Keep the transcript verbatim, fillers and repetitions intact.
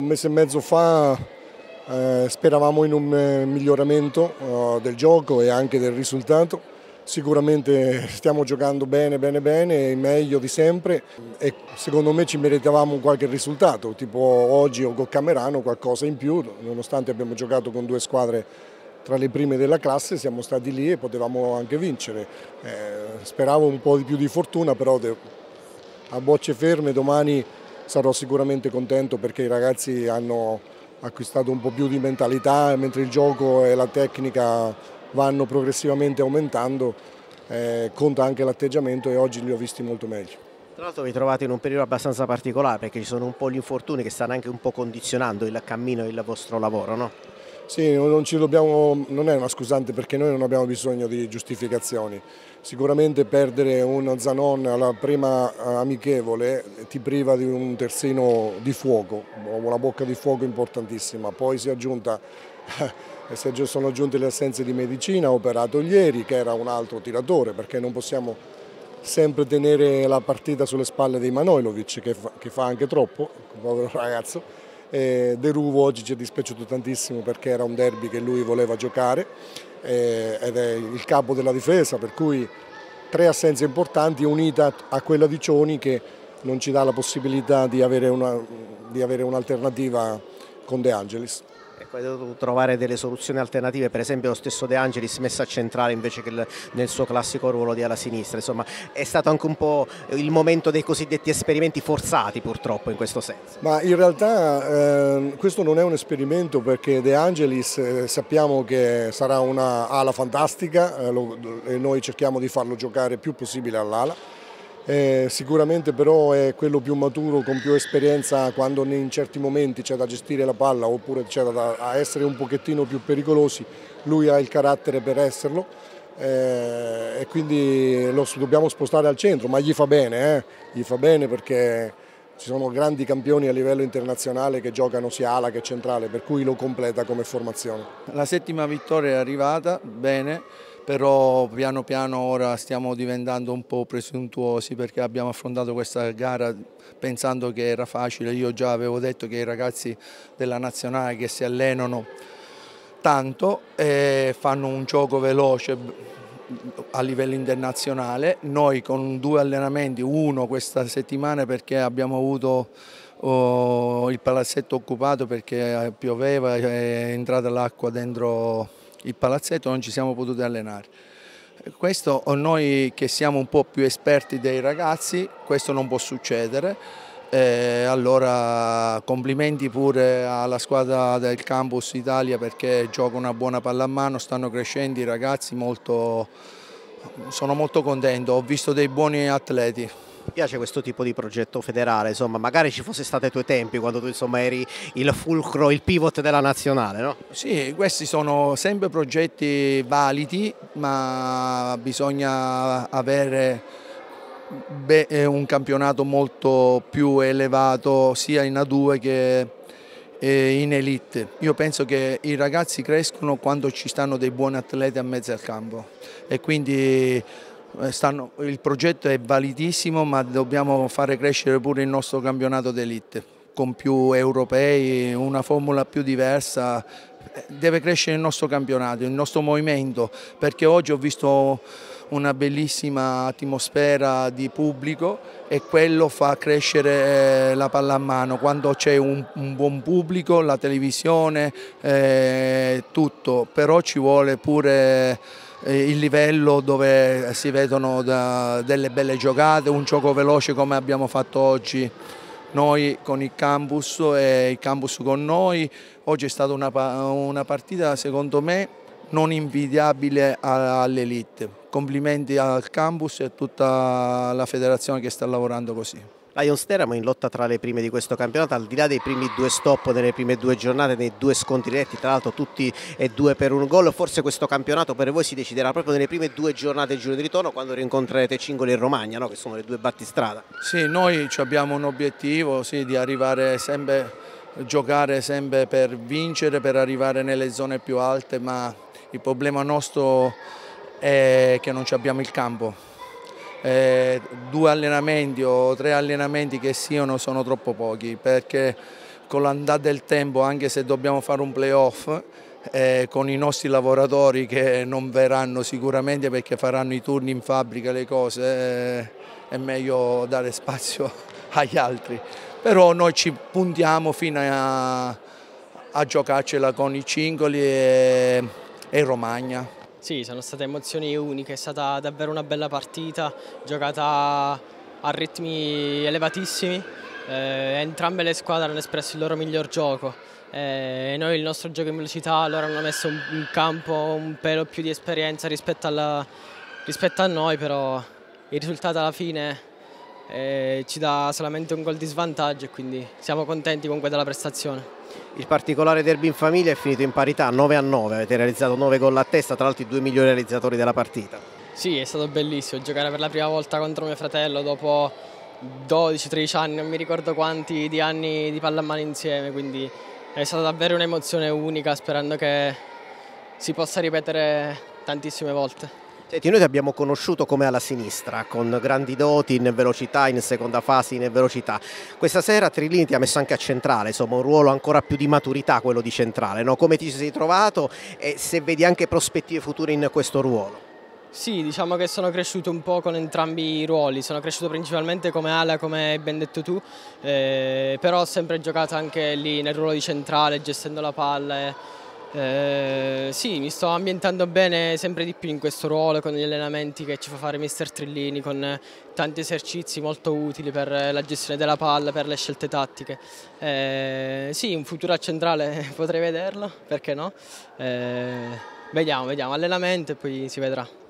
Un mese e mezzo fa eh, speravamo in un eh, miglioramento eh, del gioco e anche del risultato. Sicuramente stiamo giocando bene, bene, bene, meglio di sempre e secondo me ci meritavamo qualche risultato, tipo oggi o con Camerano qualcosa in più, nonostante abbiamo giocato con due squadre tra le prime della classe, siamo stati lì e potevamo anche vincere. Eh, speravo un po' di più di fortuna, però a bocce ferme domani sarò sicuramente contento perché i ragazzi hanno acquistato un po' più di mentalità, mentre il gioco e la tecnica vanno progressivamente aumentando, eh, conta anche l'atteggiamento e oggi li ho visti molto meglio. Tra l'altro vi trovate in un periodo abbastanza particolare perché ci sono un po' gli infortuni che stanno anche un po' condizionando il cammino e il vostro lavoro, no? Sì, non, ci dobbiamo, non è una scusante perché noi non abbiamo bisogno di giustificazioni. Sicuramente perdere un Zanon alla prima amichevole ti priva di un terzino di fuoco, una bocca di fuoco importantissima. Poi si è aggiunta, sono aggiunte le assenze di Medicina, operato ieri, che era un altro tiratore, perché non possiamo sempre tenere la partita sulle spalle di Manojlovic, che fa, che fa anche troppo, povero ragazzo. Eh, De Ruvo oggi ci è dispiaciuto tantissimo perché era un derby che lui voleva giocare eh, ed è il capo della difesa, per cui tre assenze importanti unita a quella di Cioni che non ci dà la possibilità di avere un'alternativa con De Angelis. Ecco, hai dovuto trovare delle soluzioni alternative, per esempio lo stesso De Angelis messo a centrale invece che nel suo classico ruolo di ala sinistra. Insomma, è stato anche un po' il momento dei cosiddetti esperimenti forzati purtroppo in questo senso. Ma in realtà eh, questo non è un esperimento perché De Angelis eh, sappiamo che sarà una ala fantastica eh, lo, e noi cerchiamo di farlo giocare il più possibile all'ala. Eh, sicuramente però è quello più maturo, con più esperienza quando in certi momenti c'è da gestire la palla oppure c'è da essere un pochettino più pericolosi, lui ha il carattere per esserlo eh, e quindi lo dobbiamo spostare al centro, ma gli fa bene, eh? Gli fa bene perché ci sono grandi campioni a livello internazionale che giocano sia ala che centrale, per cui lo completa come formazione. La settima vittoria è arrivata, bene. Però piano piano ora stiamo diventando un po' presuntuosi perché abbiamo affrontato questa gara pensando che era facile. Io già avevo detto che i ragazzi della nazionale che si allenano tanto e fanno un gioco veloce a livello internazionale. Noi con due allenamenti, uno questa settimana perché abbiamo avuto oh, il palazzetto occupato perché pioveva, è entrata l'acqua dentro il palazzetto, non ci siamo potuti allenare. Questo noi che siamo un po' più esperti dei ragazzi, questo non può succedere. Eh, allora complimenti pure alla squadra del Campus Italia perché gioca una buona pallamano, stanno crescendo i ragazzi, molto, sono molto contento, ho visto dei buoni atleti. Mi piace questo tipo di progetto federale, insomma, magari ci fosse stato ai tuoi tempi quando tu insomma eri il fulcro, il pivot della nazionale, no? Sì, questi sono sempre progetti validi, ma bisogna avere un campionato molto più elevato sia in A due che in Elite. Io penso che i ragazzi crescono quando ci stanno dei buoni atleti a mezzo al campo e quindi Stanno, il progetto è validissimo, ma dobbiamo fare crescere pure il nostro campionato d'elite con più europei, una formula più diversa. Deve crescere il nostro campionato, il nostro movimento, perché oggi ho visto una bellissima atmosfera di pubblico e quello fa crescere la pallamano. Quando c'è un, un buon pubblico, la televisione, eh, tutto, però ci vuole pure il livello dove si vedono da, delle belle giocate, un gioco veloce come abbiamo fatto oggi noi con il campus e il campus con noi. Oggi è stata una, una partita secondo me non invidiabile all'elite. Complimenti al campus e a tutta la federazione che sta lavorando così. Lions Teramo in lotta tra le prime di questo campionato, al di là dei primi due stop nelle prime due giornate, nei due scontri diretti, tra l'altro tutti e due per un gol. Forse questo campionato per voi si deciderà proprio nelle prime due giornate del giro di ritorno, quando rincontrerete Cingoli e Romagna, no? Che sono le due battistrada. Sì, noi abbiamo un obiettivo sì, di arrivare sempre, giocare sempre per vincere, per arrivare nelle zone più alte, ma il problema nostro è che non abbiamo il campo. Eh, due allenamenti o tre allenamenti che siano sono troppo pochi perché con l'andare del tempo, anche se dobbiamo fare un playoff, eh, con i nostri lavoratori che non verranno sicuramente perché faranno i turni in fabbrica, le cose, eh, è meglio dare spazio agli altri. Però noi ci puntiamo fino a, a giocarcela con i Cingoli e, e Romagna. Sì, sono state emozioni uniche, è stata davvero una bella partita, giocata a ritmi elevatissimi, eh, entrambe le squadre hanno espresso il loro miglior gioco, eh, noi il nostro gioco in velocità, loro hanno messo in campo un pelo più di esperienza rispetto, alla, rispetto a noi, però il risultato alla fine eh, ci dà solamente un gol di svantaggio e quindi siamo contenti comunque della prestazione. Il particolare derby in famiglia è finito in parità, nove a nove, avete realizzato nove gol a testa, tra l'altro i due migliori realizzatori della partita. Sì, è stato bellissimo giocare per la prima volta contro mio fratello dopo dodici tredici anni, non mi ricordo quanti di anni di pallamano insieme, quindi è stata davvero un'emozione unica, sperando che si possa ripetere tantissime volte. Senti, noi ti abbiamo conosciuto come alla sinistra, con grandi doti in velocità, in seconda fase in velocità. Questa sera Trillini ti ha messo anche a centrale, insomma un ruolo ancora più di maturità quello di centrale, no? Come ti sei trovato e se vedi anche prospettive future in questo ruolo? Sì, diciamo che sono cresciuto un po' con entrambi i ruoli, sono cresciuto principalmente come ala, come hai ben detto tu, eh, però ho sempre giocato anche lì nel ruolo di centrale, gestendo la palla. E, Eh, sì, mi sto ambientando bene sempre di più in questo ruolo con gli allenamenti che ci fa fare mister Trillini, con tanti esercizi molto utili per la gestione della palla, per le scelte tattiche. Eh, sì, un futuro a centrale potrei vederlo, perché no? Eh, vediamo, vediamo, allenamento e poi si vedrà.